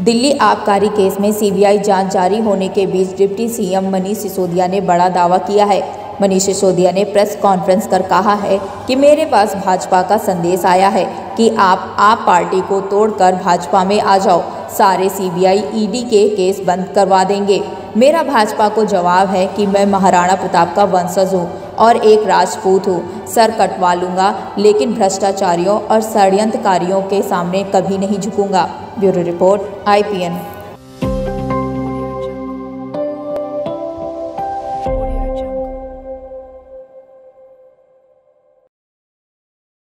दिल्ली आबकारी केस में सीबीआई जांच जारी होने के बीच डिप्टी सीएम मनीष सिसोदिया ने बड़ा दावा किया है। मनीष सिसोदिया ने प्रेस कॉन्फ्रेंस कर कहा है कि मेरे पास भाजपा का संदेश आया है कि आप पार्टी को तोड़कर भाजपा में आ जाओ, सारे सीबीआई ईडी के केस बंद करवा देंगे। मेरा भाजपा को जवाब है कि मैं महाराणा प्रताप का वंशज हूँ और एक राजपूत हूँ। सर कटवा लूँगा, लेकिन भ्रष्टाचारियों और षड्यंत्रकारियों के सामने कभी नहीं झुकूंगा। Bureau report, IPN।